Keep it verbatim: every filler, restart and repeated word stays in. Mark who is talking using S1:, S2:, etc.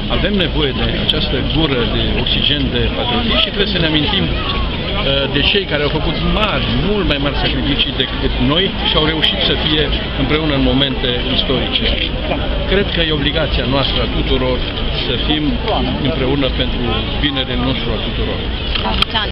S1: avem nevoie de această gură de oxigen de patriotism și trebuie să ne amintim de cei care au făcut mari, mult mai mari sacrificii decât noi și au reușit să fie împreună în momente istorice. Cred că e obligația noastră a tuturor să fim împreună pentru binele nostru a tuturor.